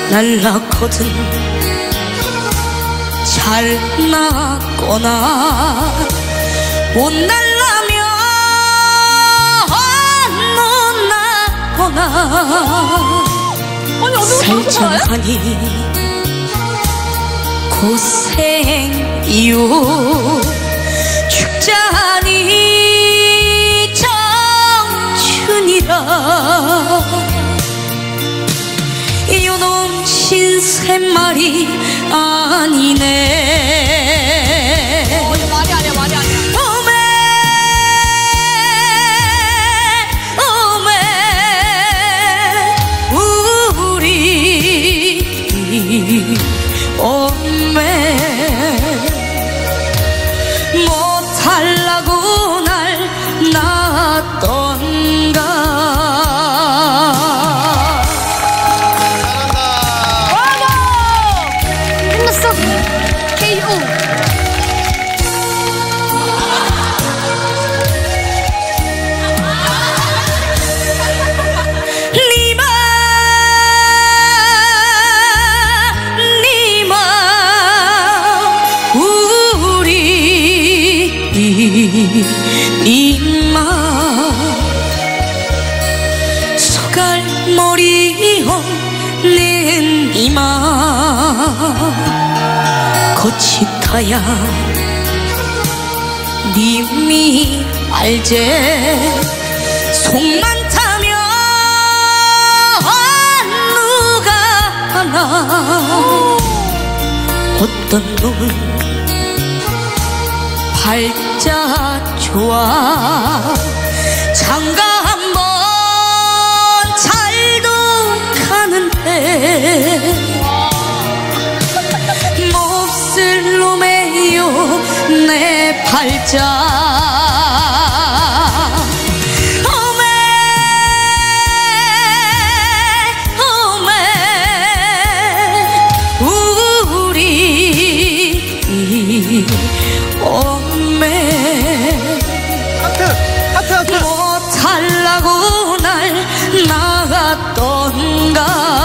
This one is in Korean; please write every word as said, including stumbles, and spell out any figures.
날 낳거든 잘 낳거나 못 날라면 못 낳거나 살짝하니 고생이요 죽자니 청춘이라 요놈 신샘말이 아니네. 어, 이거 말이 아니야, 말이 아니야. 오메, 오메, 우리, 오메, 못하려고 날 낳았던가. 케이오. 니마 니마 우리 니마 소갈머리 없는 니마 거치타야 님이 알제 속만 타면 누가 하나 어떤 놈은 팔자 좋아 장가 한번 잘도 가는데 몹쓸 놈에요 내 팔자 오메 오메 우리 오메 하트 하트 하트 못하려고 날 나갔던가